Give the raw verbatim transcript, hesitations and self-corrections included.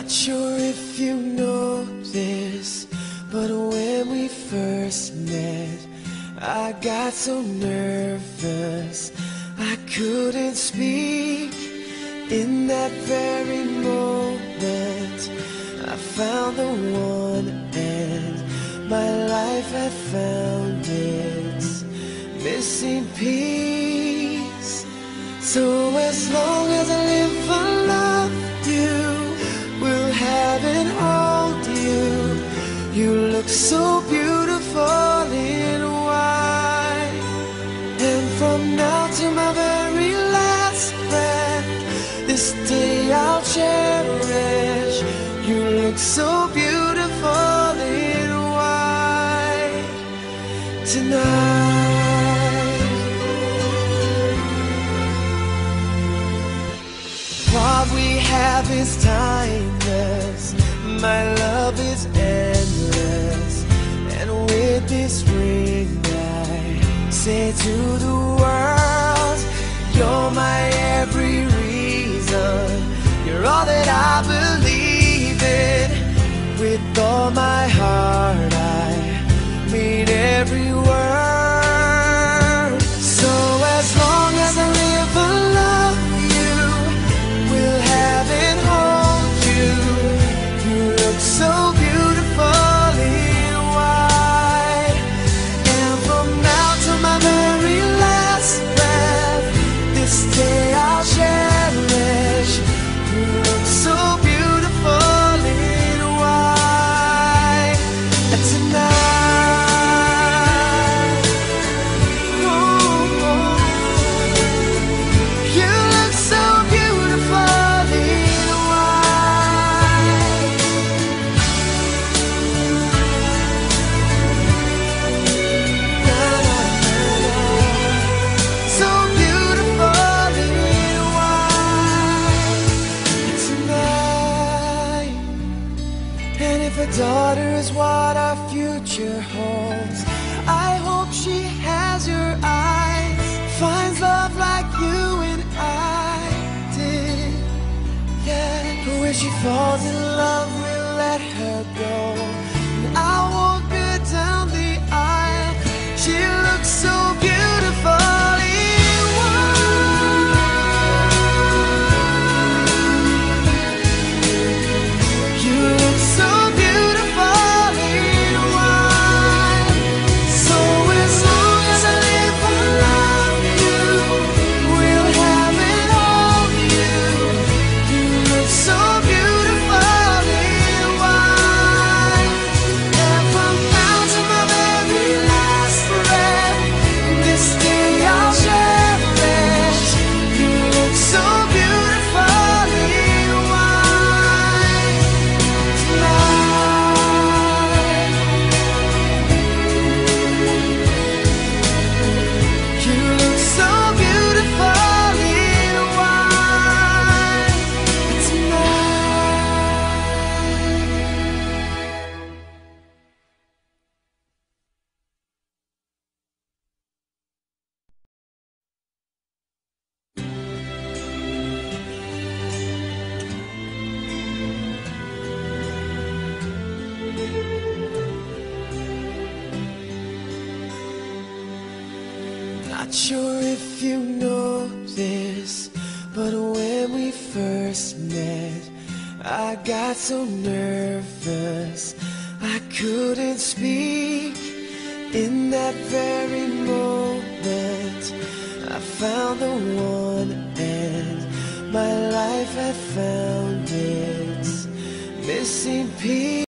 Not sure if you know this, but when we first met, I got so nervous I couldn't speak. In that very moment, I found the one, and my life had found its missing piece. So as long as I live, I love you, will have and hold you. You look so beautiful in white, and from now to my very last breath, this day I'll cherish. You look so beautiful in white tonight. What we have is timeless, my love is endless, and with this ring I say to the world, you're my every reason, you're all that I believe in. With all my heart I mean every word. So as long as I live, I love you, will have and hold you. You look so beautiful in white, and from now to my very last breath, this day I'll cherish. You look so beautiful in white tonight. Oh, oh. You look so beautiful in white. Na, na, na, na. So beautiful in white tonight. And if a daughter is what our future holds, I hope she has your eyes, finds love like you and I did. Yeah, but when she falls in love, we'll let her go, and I'll walk her down the aisle. She looks so beautiful in white. You look so beautiful in white. So as long as I live, I love you, will have and hold you. You look so beautiful in white, and from now to my very last breath, this day I'll cherish. You look so beautiful in white tonight. You look so beautiful in white tonight. Not sure if you know this, but when we first met, I got so nervous I couldn't speak. In that very moment, I found the one, and my life had found its missing piece.